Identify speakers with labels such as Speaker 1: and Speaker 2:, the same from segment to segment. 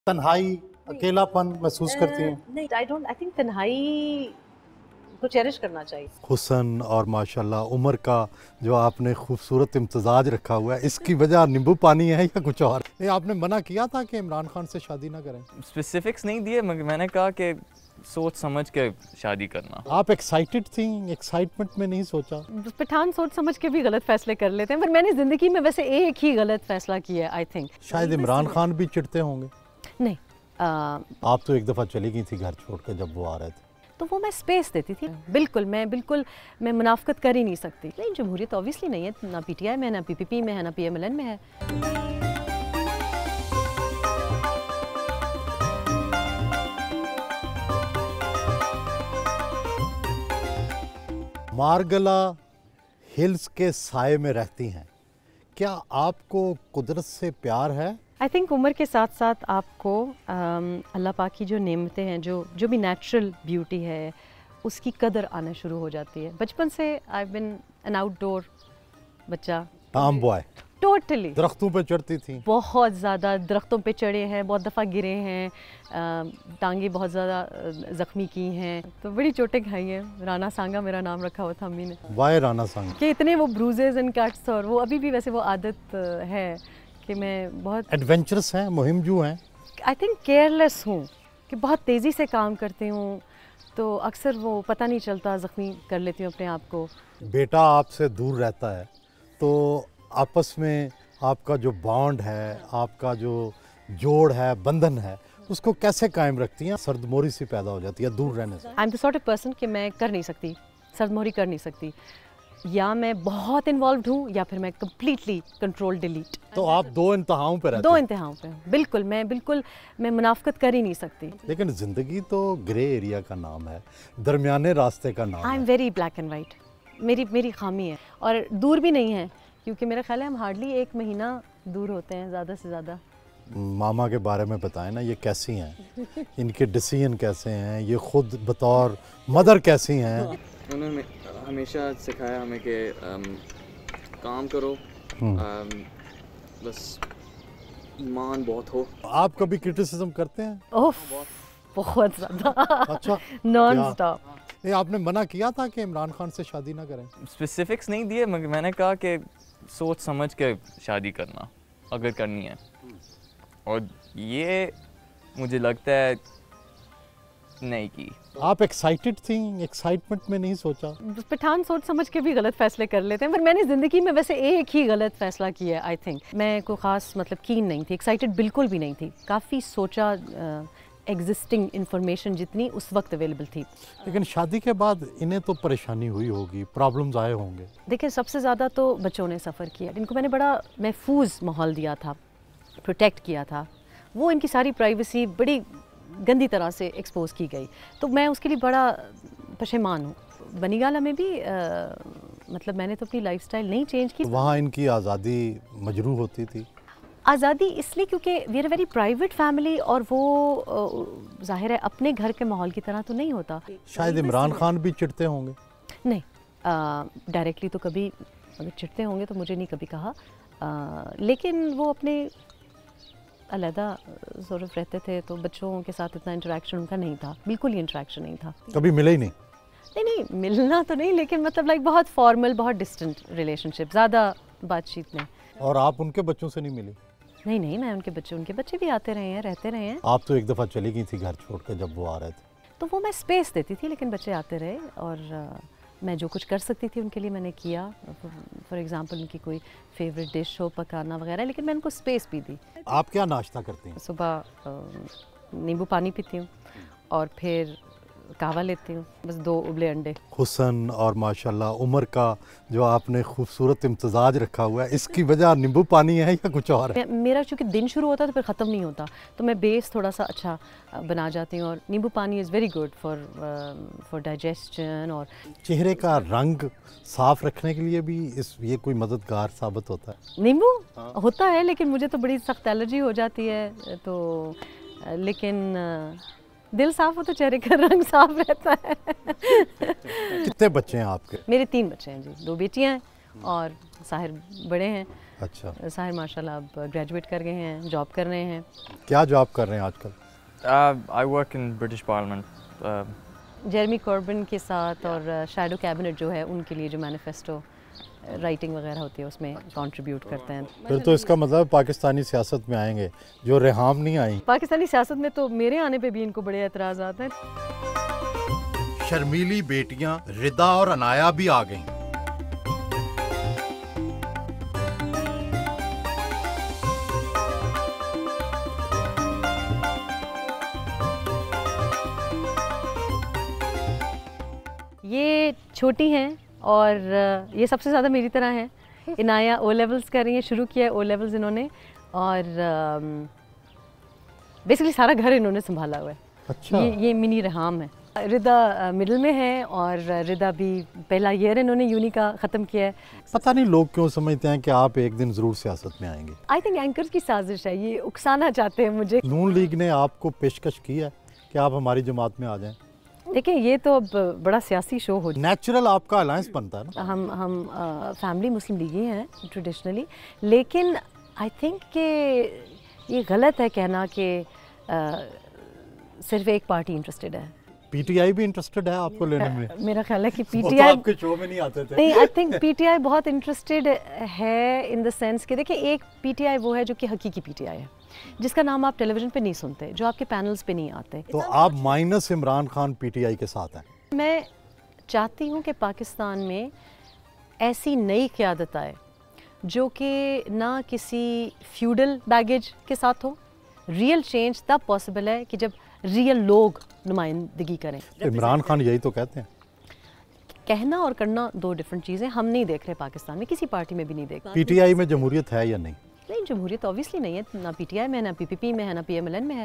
Speaker 1: तन्हाई, अकेलापन महसूस करती हैं?
Speaker 2: नहीं, आई थिंक तन्हाई को चेरिश करना चाहिए।
Speaker 1: हुस्न और माशाल्लाह उम्र का जो आपने खूबसूरत इम्तजाज रखा हुआ है, इसकी वजह नींबू पानी है या कुछ और? ये आपने मना किया था कि इमरान खान से शादी ना करें?
Speaker 3: स्पेसिफिक्स नहीं दिए, मगर मैंने कहा कि सोच समझ के शादी करना।
Speaker 1: आप एक्साइटेड थी, एक्साइटमेंट में नहीं सोचा?
Speaker 2: पठान सोच समझ के भी गलत फैसले कर लेते हैं, पर मैंने ज़िंदगी में वैसे एक ही गलत फैसला किया है आई थिंक।
Speaker 1: शायद इमरान खान भी चिढ़ते होंगे।
Speaker 2: नहीं,
Speaker 1: आप तो एक दफ़ा चली गई थी घर छोड़ के जब वो आ रहे थे।
Speaker 2: तो वो मैं स्पेस देती थी। बिल्कुल मैं मुनाफकत कर ही नहीं सकती। नहीं, जमहूरियत ऑब्वियसली नहीं है, ना पीटीआई में है, ना पीपीपी में है, ना पीएमएलएन में है।
Speaker 1: मारगला हिल्स के साए में रहती हैं, क्या आपको कुदरत से प्यार है?
Speaker 2: आई थिंक उम्र के साथ साथ आपको अल्लाह पाक की जो नेमतें हैं, जो भी नेचुरल ब्यूटी है, उसकी कदर आना शुरू हो जाती है। बचपन से आई बिन एन आउटडोर बच्चा,
Speaker 1: आम बॉय।
Speaker 2: टोटली
Speaker 1: दरख्तों पे चढ़ती थी?
Speaker 2: बहुत ज़्यादा दरख्तों पे चढ़े हैं, बहुत दफ़ा गिरे हैं, टांगे बहुत ज़्यादा ज़ख्मी की हैं, तो बड़ी चोटें खाई हैं। राना सांगा मेरा नाम रखा हुआ था अम्मी ने।
Speaker 1: वाई राना सांगा?
Speaker 2: कि इतने वो ब्रूजेज एंड कट्स, और वो अभी भी वैसे वो आदत है कि मैं बहुत
Speaker 1: एडवेंचरस हैं, मुहिमजू हैं।
Speaker 2: आई थिंक केयरलेस हूँ, कि बहुत तेज़ी से काम करती हूँ, तो अक्सर वो पता नहीं चलता, ज़ख्मी कर लेती हूँ अपने आप को।
Speaker 1: बेटा आपसे दूर रहता है, तो आपस में आपका जो बॉन्ड है, आपका जो जोड़ है, बंधन है, उसको कैसे कायम रखती हैं? सर्दमोरी सी पैदा हो जाती है दूर रहने से।
Speaker 2: I am the sort of person कि मैं कर नहीं सकती, सर्दमोरी कर नहीं सकती। या मैं बहुत इन्वॉल्व हूँ या फिर मैं कम्प्लीटली कंट्रोल डिलीट।
Speaker 1: तो आप दो इंतहाओं पे रहते
Speaker 2: दो
Speaker 1: हैं?
Speaker 2: इंतहाओं पे हूँ, बिल्कुल मैं मुनाफकत कर ही नहीं सकती।
Speaker 1: लेकिन ज़िंदगी तो ग्रे एरिया का नाम है, दरमियाने रास्ते का नाम
Speaker 2: आई एम
Speaker 1: है।
Speaker 2: वेरी ब्लैक एंड वाइट, मेरी खामी है, और दूर भी नहीं है, क्योंकि मेरा ख्याल है हम हार्डली 1 महीना दूर होते हैं ज़्यादा से ज़्यादा।
Speaker 1: मामा के बारे में बताएं ना, ये कैसी हैं, इनके डिसीजन कैसे हैं, ये खुद बतौर मदर कैसी हैं?
Speaker 3: उन्होंने हमेशा सिखाया हमें कि काम करो, बस ईमान बहुत हो।
Speaker 1: आप कभी क्रिटिसिज्म करते हैं?
Speaker 2: ओह, बहुत ज़्यादा।
Speaker 1: अच्छा,
Speaker 2: नॉन स्टॉप।
Speaker 1: ये आपने मना किया था कि इमरान खान से शादी ना करें?
Speaker 3: स्पेसिफिक्स नहीं दिए, मगर मैंने कहा कि सोच समझ के शादी करना अगर करनी है, और ये मुझे लगता है नहीं की।
Speaker 1: आप एक्साइटेड थी, एक्साइटमेंट में नहीं सोचा?
Speaker 2: पठान सोच समझ के भी गलत फैसले कर लेते हैं, पर मैंने ज़िंदगी में वैसे एक ही गलत फैसला किया है आई थिंक। मैं कोई ख़ास मतलब कीन नहीं थी, एक्साइटेड बिल्कुल भी नहीं थी। काफ़ी सोचा, एग्जिस्टिंग इंफॉर्मेशन जितनी उस वक्त अवेलेबल थी।
Speaker 1: लेकिन शादी के बाद इन्हें तो परेशानी हुई होगी, प्रॉब्लम्स आए होंगे।
Speaker 2: देखिए, सबसे ज़्यादा तो बच्चों ने सफ़र किया। इनको मैंने बड़ा महफूज माहौल दिया था, प्रोटेक्ट किया था। वो इनकी सारी प्राइवेसी बड़ी गंदी तरह से एक्सपोज की गई, तो मैं उसके लिए बड़ा पशेमान हूँ। बनीगाला में भी मतलब मैंने तो अपनी लाइफस्टाइल नहीं चेंज की।
Speaker 1: वहाँ इनकी आज़ादी मजरूह होती थी?
Speaker 2: आज़ादी इसलिए क्योंकि we are very private family, और वो जाहिर है अपने घर के माहौल की तरह तो नहीं होता।
Speaker 1: शायद इमरान खान भी चिढ़ते होंगे?
Speaker 2: नहीं, डायरेक्टली तो कभी, अगर चिढ़ते होंगे तो मुझे नहीं कभी कहा, लेकिन वो अपने अलहदा ज़रूर रहते थे, तो बच्चों के साथ इतना इंटरेक्शन उनका नहीं था, बिल्कुल ही इंटरेक्शन नहीं था।
Speaker 1: कभी मिले ही नहीं?
Speaker 2: नहीं, मिलना तो नहीं, लेकिन मतलब लाइक बहुत फॉर्मल, बहुत डिस्टेंट रिलेशनशिप, ज़्यादा बातचीत नहीं।
Speaker 1: और आप उनके बच्चों से नहीं मिली?
Speaker 2: नहीं, मैं उनके बच्चे भी आते रहे हैं, रहते रहे हैं।
Speaker 1: आप तो एक दफ़ा चली गई थी घर छोड़ के जब वो आ रहे थे।
Speaker 2: तो वो मैं स्पेस देती थी, लेकिन बच्चे आते रहे, और मैं जो कुछ कर सकती थी उनके लिए मैंने किया। फॉर एग्ज़ाम्पल उनकी कोई फेवरेट डिश हो, पकाना वगैरह, लेकिन मैं उनको स्पेस भी दी।
Speaker 1: आप क्या नाश्ता करती हैं?
Speaker 2: सुबह नींबू पानी पीती हूँ, और फिर कहवा लेती हूँ, बस 2 उबले अंडे।
Speaker 1: हुस्न और माशाल्लाह उम्र का जो आपने खूबसूरत इम्तजाज रखा हुआ है, इसकी वजह नींबू पानी है या कुछ और है?
Speaker 2: मेरा चूँकि दिन शुरू होता है तो फिर ख़त्म नहीं होता, तो मैं बेस थोड़ा सा अच्छा बना जाती हूँ, और nimbu pani is very good for digestion. और
Speaker 1: चेहरे का रंग साफ रखने के लिए भी ये कोई मददगार साबित होता है?
Speaker 2: नींबू होता है, लेकिन मुझे तो बड़ी सख्त एलर्जी हो जाती है, तो लेकिन दिल साफ हो तो चेहरे का रंग साफ रहता है।
Speaker 1: कितने बच्चे हैं आपके?
Speaker 2: मेरे 3 बच्चे हैं जी, 2 बेटियां हैं और साहिर बड़े हैं।
Speaker 1: अच्छा,
Speaker 2: साहिर माशाल्लाह अब ग्रेजुएट कर गए हैं, जॉब कर रहे हैं।
Speaker 1: क्या जॉब कर रहे हैं आजकल?
Speaker 3: I work in British Parliament.
Speaker 2: Jeremy Corbyn के साथ और शैडो कैबिनेट जो है उनके लिए जो मैनिफेस्टो राइटिंग वगैरह होती है उसमें कंट्रीब्यूट करते हैं।
Speaker 1: फिर तो इसका मतलब पाकिस्तानी सियासत में आएंगे, जो रेहाम नहीं आई।
Speaker 2: पाकिस्तानी सियासत में तो मेरे आने पे भी इनको बड़े एतराज़ात हैं।
Speaker 1: शर्मीली बेटियां रिदा और अनाया भी आ गईं।
Speaker 2: ये छोटी हैं और ये सबसे ज़्यादा मेरी तरह हैं। इनाया ओ लेवल्स कर रही हैं, शुरू किया है ओ लेवल्स इन्होंने, और बेसिकली सारा घर इन्होंने संभाला हुआ है।
Speaker 1: अच्छा,
Speaker 2: ये मिनी रेहाम है। रिदा मिडिल में है और रिदा भी पहला ईयर इन्होंने यूनी का ख़त्म किया है।
Speaker 1: पता नहीं लोग क्यों समझते हैं कि आप एक दिन ज़रूर सियासत में आएंगे।
Speaker 2: आई थिंक एंकर्स की साजिश है, ये उकसाना चाहते हैं मुझे।
Speaker 1: नून लीग ने आपको पेशकश की है कि आप हमारी जमात में आ जाएं।
Speaker 2: देखिए ये तो अब बड़ा सियासी शो हो जाए।
Speaker 1: नेचुरल आपका अलायंस बनता है ना।
Speaker 2: हम फैमिली मुस्लिम लीगी हैं ट्रेडिशनली, लेकिन आई थिंक कि ये गलत है कहना कि सिर्फ एक पार्टी इंटरेस्टेड है।
Speaker 1: पीटीआई भी इंटरेस्टेड है आपको लेने में?
Speaker 2: मेरा ख्याल है कि
Speaker 1: वो तो
Speaker 2: पीटीआई
Speaker 1: आपके शो में नहीं आते थे।
Speaker 2: नहीं, आई थिंक पीटीआई बहुत इंटरेस्टेड है इन द सेंस कि देखिए एक पीटीआई वो है जो कि हकीकी पीटीआई है, जिसका नाम आप टेलीविज़न पे नहीं सुनते, जो आपके पैनल्स पे नहीं आते।
Speaker 1: तो आप माइनस इमरान खान पीटीआई के साथ हैं?
Speaker 2: मैं चाहती हूँ कि पाकिस्तान में ऐसी नई क़यादत आए जो कि ना किसी फ्यूडल बैगेज के साथ हो। रियल चेंज तब पॉसिबल है कि जब रियल लोग नुमाइंदगी करें।
Speaker 1: इमरान खान यही तो कहते हैं।
Speaker 2: कहना और करना दो डिफरेंट चीज़ें। हम नहीं देख रहे पाकिस्तान में, किसी पार्टी में भी नहीं देख रहे।
Speaker 1: पीटीआई में जमहूरियत है या नहीं?
Speaker 2: नहीं, जमहूरियत ऑब्वियसली नहीं है, ना पीटीआई में है, ना पीपीपी में है, ना पीएमएलएन में है।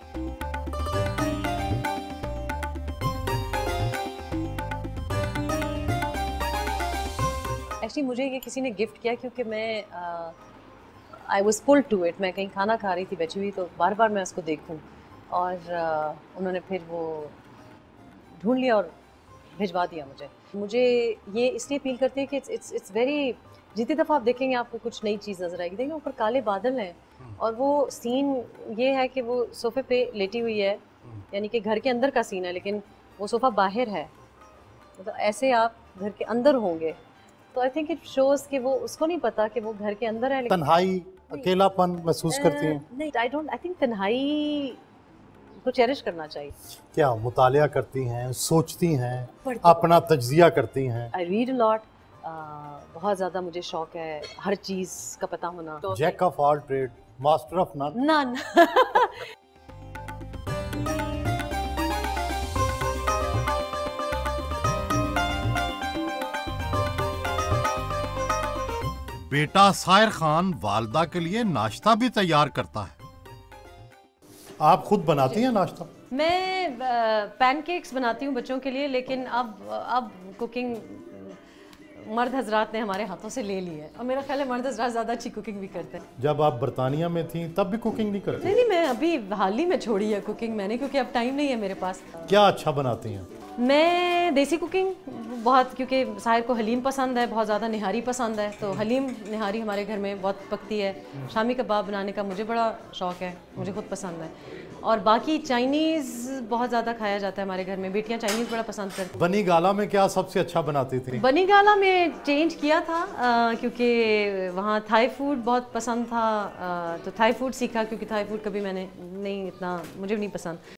Speaker 2: एक्चुअली मुझे ये किसी ने गिफ्ट किया क्योंकि मैं I was pulled to it. मैं कहीं खाना खा रही थी बैठी हुई, तो बार बार मैं उसको देखूं, और उन्होंने फिर वो ढूंढ लिया और भिजवा दिया मुझे ये इसलिए अपील करती है कि इट्स वेरी, जितनी दफ़ा आप देखेंगे आपको कुछ नई चीज़ नज़र आएगी। देखेंगे ऊपर काले बादल हैं और वो सीन ये है कि वो सोफ़े पे लेटी हुई है, यानी कि घर के अंदर का सीन है, लेकिन वो सोफ़ा बाहर है, मतलब ऐसे आप घर के अंदर होंगे। तो आई थिंक इट शोज़ कि वो उसको नहीं पता कि वो घर के अंदर है।
Speaker 1: तन्हाई, अकेलापन महसूस करती हैं?
Speaker 2: नहीं, आई थिंक तन्हाई को चेरिश करना चाहिए।
Speaker 1: क्या मुतालिया करती हैं, सोचती हैं, अपना तज्जिया करती हैं?
Speaker 2: आई रीड अ लॉट, बहुत ज़्यादा मुझे शौक है हर चीज़ का पता होना।
Speaker 1: Jack of all trade, master of none.
Speaker 2: None.
Speaker 1: बेटा साहिर खान वालदा के लिए नाश्ता भी तैयार करता है। आप खुद बनाती हैं नाश्ता?
Speaker 2: मैं पैनकेक्स बनाती हूँ बच्चों के लिए, लेकिन अब कुकिंग मर्द हजरात ने हमारे हाथों से ले ली है, और मेरा ख्याल है मर्द हजरात ज़्यादा अच्छी कुकिंग भी करते हैं।
Speaker 1: जब आप बरतानिया में थी तब भी कुकिंग नहीं करती?
Speaker 2: नहीं, मैं अभी हाल ही में छोड़ी है कुकिंग मैंने, क्योंकि अब टाइम नहीं है मेरे पास।
Speaker 1: क्या अच्छा बनाती हैं?
Speaker 2: मैं देसी कुकिंग बहुत, क्योंकि साहिर को हलीम पसंद है, बहुत ज़्यादा निहारी पसंद है, तो हलीम निहारी हमारे घर में बहुत पकती है। शामी कबाब बनाने का मुझे बड़ा शौक़ है, मुझे खुद पसंद है। और बाकी चाइनीज़ बहुत ज़्यादा खाया जाता है हमारे घर में, बेटियां चाइनीज़ बड़ा पसंद करती।
Speaker 1: बनी गाला में क्या सबसे अच्छा बनाती थी?
Speaker 2: बनी गाला में चेंज किया था क्योंकि वहाँ थाई फूड बहुत पसंद था, तो थाई फूड सीखा, क्योंकि थाई फूड कभी मैंने नहीं, इतना मुझे भी नहीं पसंद।